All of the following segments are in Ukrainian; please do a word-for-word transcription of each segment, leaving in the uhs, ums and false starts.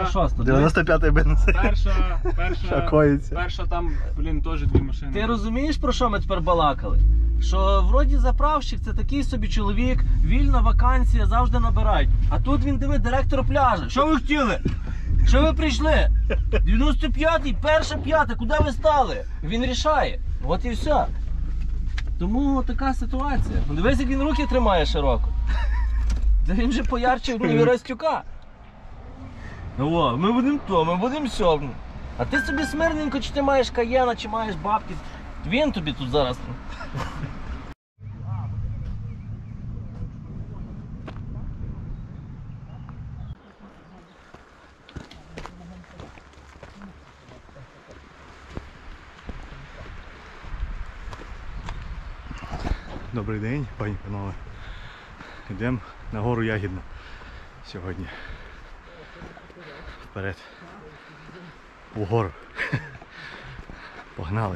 шоста. дев'яносто п'ятий бензин. Перша, перша, Шокується. перша там, блін, теж дві машини. Ти розумієш, про що ми тепер балакали? Що вроді заправщик це такий собі чоловік, вільна вакансія, завжди набирають. А тут він диви, директор пляжу. Що ви хотіли? Що ви прийшли? дев'яносто п'ятий, перша п'ята, куди ви стали? Він рішає. От і все. Тому така ситуація. Ну, дивись, як він руки тримає широко. Та він же поярче Вірастюка. Ну о, ми будемо то, ми будемо сьо. А ти собі смирненько, чи ти маєш каєна, чи маєш бабки. Він тобі тут зараз. Добрий день, пані панове. Йдемо на гору Ягідну сьогодні. Вперед. Угору. Погнали.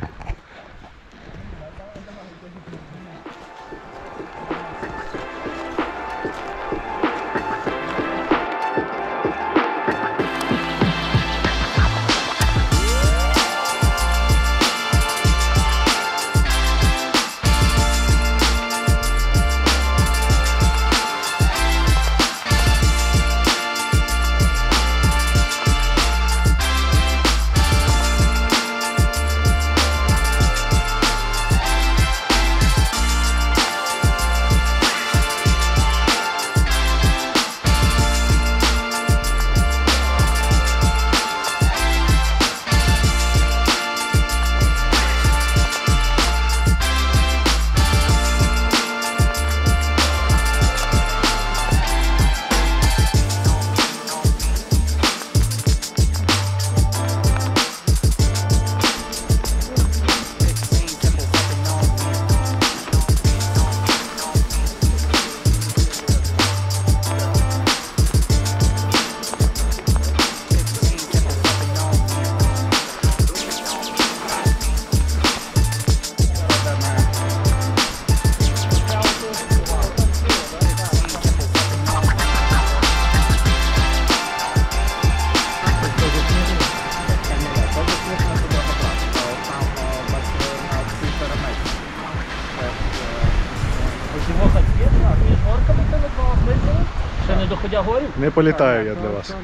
Ще не доходя горів? Не політаю я для вас.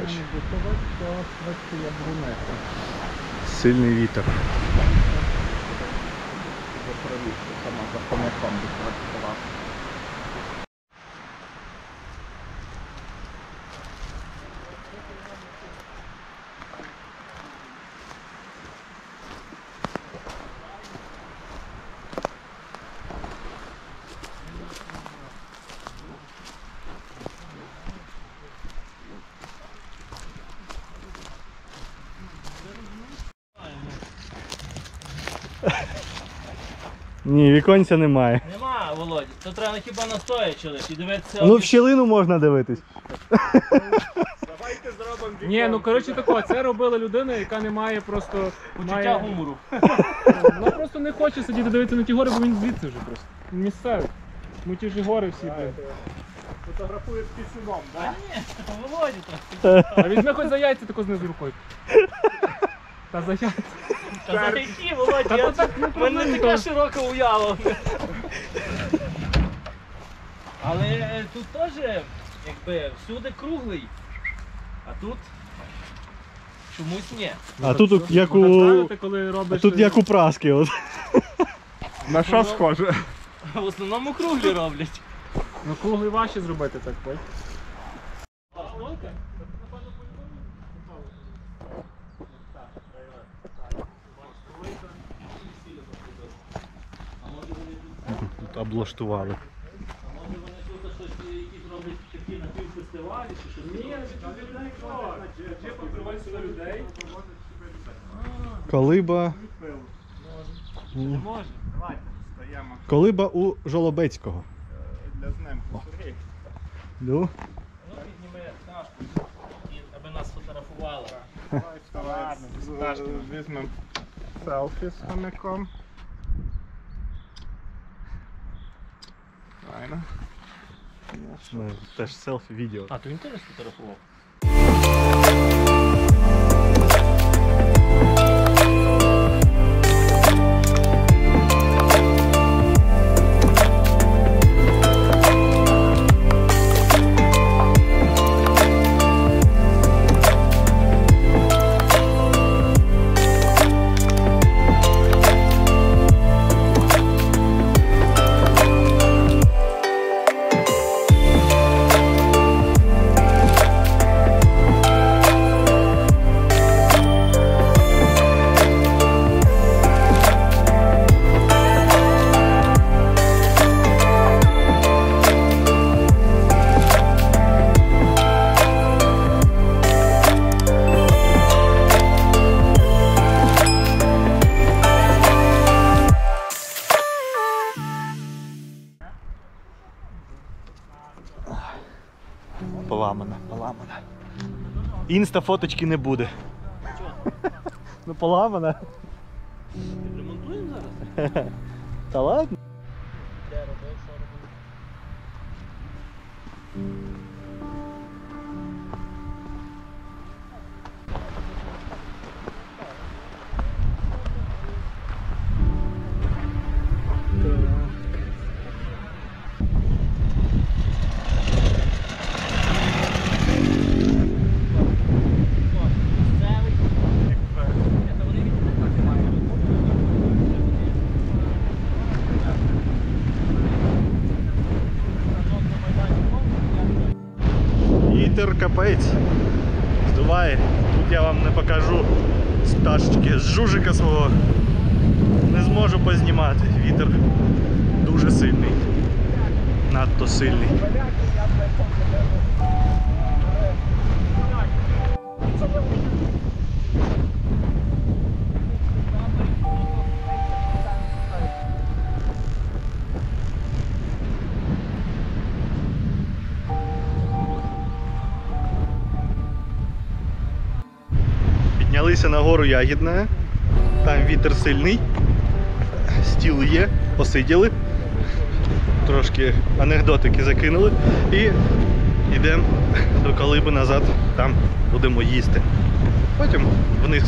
Сильний вітер. Ні, віконця немає. Нема, Володя. То треба хіба настоячи лиш і дивитися. Ну в щілину можна дивитись. Давайте зробимо вікон. Ні, ну коротше тако, це робила людина, яка не має просто... Почуття має... гумору. Вона просто не хоче сидіти дивитися на ті гори, бо він звідси вже просто. Він місцевий. Ми ті ж гори всі. Фотографує з пісюном, так? А ні, Володя то. А візьми хоч за яйця тако знизу рукою. Та за яйця. Та за які, Володя? Я... В мене не така широка уява. Але е, тут теж, якби, всюди круглий, а тут чомусь ні. А тут як у... Ставити, коли робиш... А тут як у праски. От. На що схоже? В основному круглі роблять. Ну круглий важче зробити так, бать. Тут облаштували. А може вони тут щось якісь роблять такі напівфестивалі чи щось? Ні, Джипа привозить сюди людей. Колиба. Не може. Давайте, стаємо Колиба у Жолобецького. для знимку. Сергій. Ну. Ну, підніми кашку, аби нас фотографували. Давай, вставай. Візьмемо селфі з хомяком. Файно. Теж селфі-відео. А, то він теж сфотографував? Поламана, поламана. Інста фоточки не буде. Ну поламана. Ремонтуємо зараз? Та ладно. Де робив, що робив? Вітер капець. Здуває. Тут я вам не покажу з пташечки, з жужика свого. Не зможу познімати. Вітер дуже сильний. Надто сильний. Піднялися на гору Ягідне, там вітер сильний, стіл є, посиділи, трошки анекдотики закинули і йдемо до Калиби назад, там будемо їсти. Потім вниз.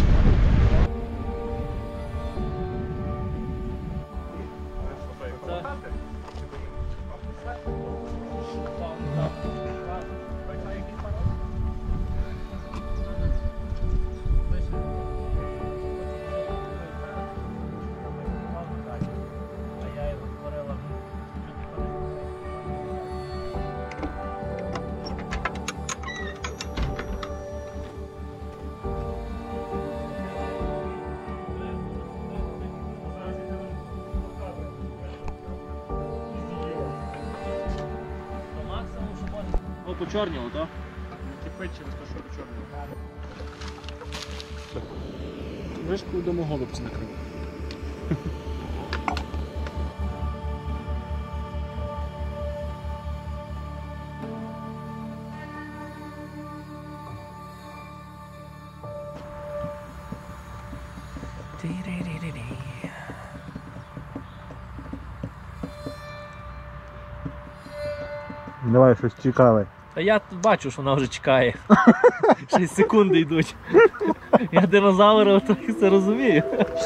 О, почорніло, так? Кипить через те, що чорний. Вишку вдома голубці накрив. Давай щось цікаве. Та я тут бачу, що вона вже чекає. шість секунди йдуть. Я динозавра трохи це розумію.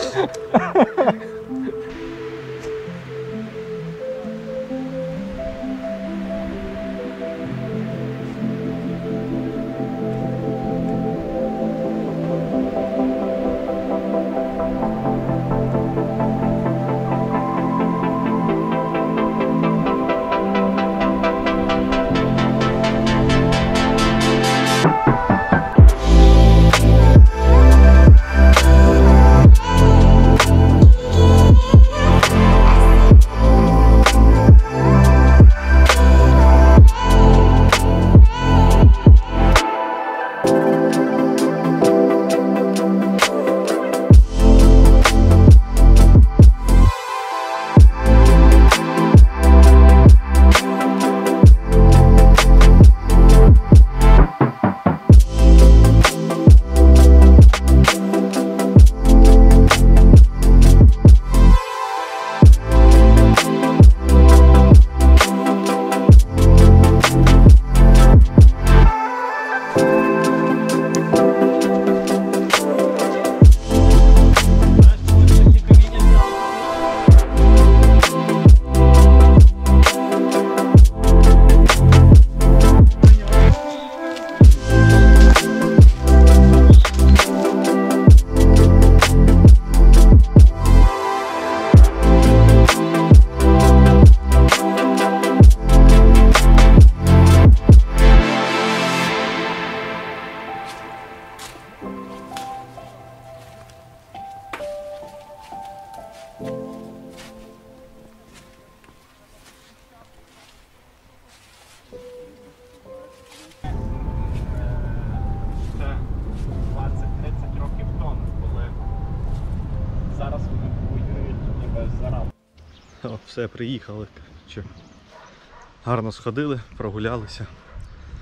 О, все, приїхали. Що? Гарно сходили, прогулялися.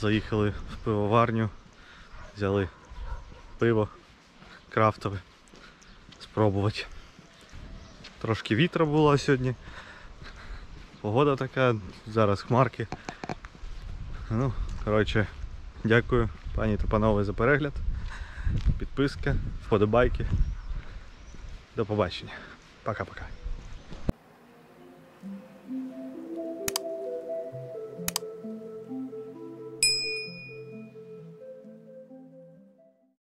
Заїхали в пивоварню, взяли пиво крафтове, спробувати. Трошки вітру було сьогодні. Погода така, зараз хмарки. Ну, коротше, дякую, пані та панове, за перегляд. Підписка, вподобайки. До побачення. Пока-пока.